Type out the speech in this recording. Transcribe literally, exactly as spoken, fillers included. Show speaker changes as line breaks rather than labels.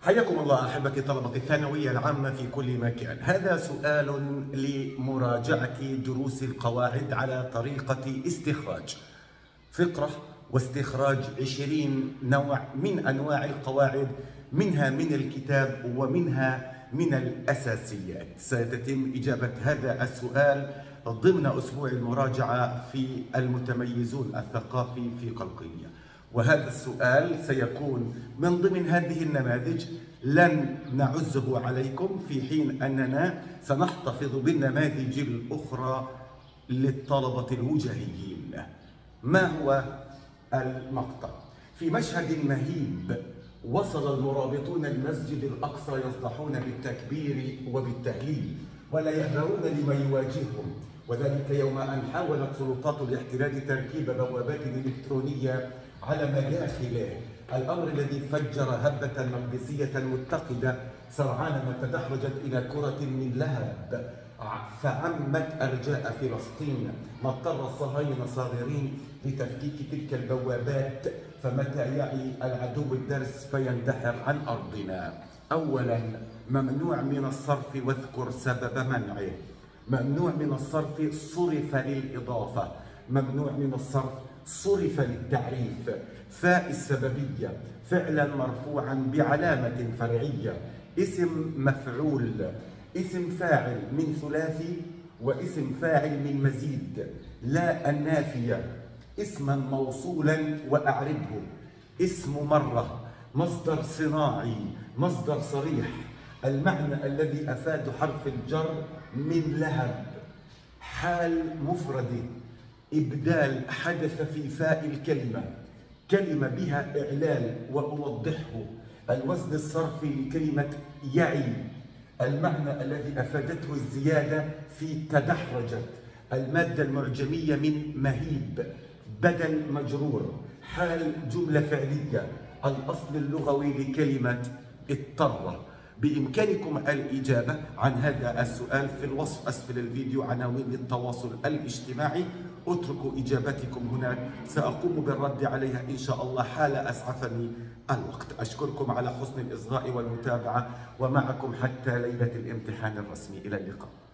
حياكم الله أحبتي طلبة الثانوية العامة في كل مكان. هذا سؤال لمراجعة دروس القواعد على طريقة استخراج فقرة واستخراج عشرين نوع من أنواع القواعد، منها من الكتاب ومنها من الأساسيات. سيتم إجابة هذا السؤال ضمن أسبوع المراجعة في المتميزون الثقافي في قلقيلية، وهذا السؤال سيكون من ضمن هذه النماذج. لن نعزه عليكم في حين أننا سنحتفظ بالنماذج الأخرى للطلبة الوجاهيين. ما هو المقطع؟ في مشهد مهيب وصل المرابطون المسجد الأقصى يصدحون بالتكبير وبالتهليل ولا يهدرون لمن يواجههم، وذلك يوم أن حاولت سلطات الاحتلال تركيب بوابات إلكترونية على مداخله، الأمر الذي فجر هبة مقدسية متقدة سرعان ما تدحرجت إلى كرة من لهب فعمت أرجاء فلسطين، ما اضطر الصهاينة صاغرين لتفكيك تلك البوابات، فمتى يعي العدو الدرس فيندحر عن أرضنا. أولا، ممنوع من الصرف واذكر سبب منعه. ممنوع من الصرف صرف للإضافة، ممنوع من الصرف صرف للتعريف. فاء السببية فعلا مرفوعا بعلامة فرعية، اسم مفعول، اسم فاعل من ثلاثي واسم فاعل من مزيد. لا النافية اسما موصولا وأعربه، اسم مرة، مصدر صناعي، مصدر صريح. المعنى الذي أفاد حرف الجر من لهب، حال مفرده، إبدال حدث في فاء الكلمة، كلمة بها إعلال وأوضحه. الوزن الصرفي لكلمة يعي، المعنى الذي أفادته الزيادة في تدحرجت. المادة المعجمية من مهيب، بدل مجرور، حال جملة فعلية. الأصل اللغوي لكلمة اضطر. بإمكانكم الإجابة عن هذا السؤال في الوصف أسفل الفيديو، عناوين للتواصل الاجتماعي. اتركوا إجاباتكم هناك، سأقوم بالرد عليها إن شاء الله حال أسعفني الوقت. أشكركم على حسن الإصغاء والمتابعة، ومعكم حتى ليلة الامتحان الرسمي. إلى اللقاء.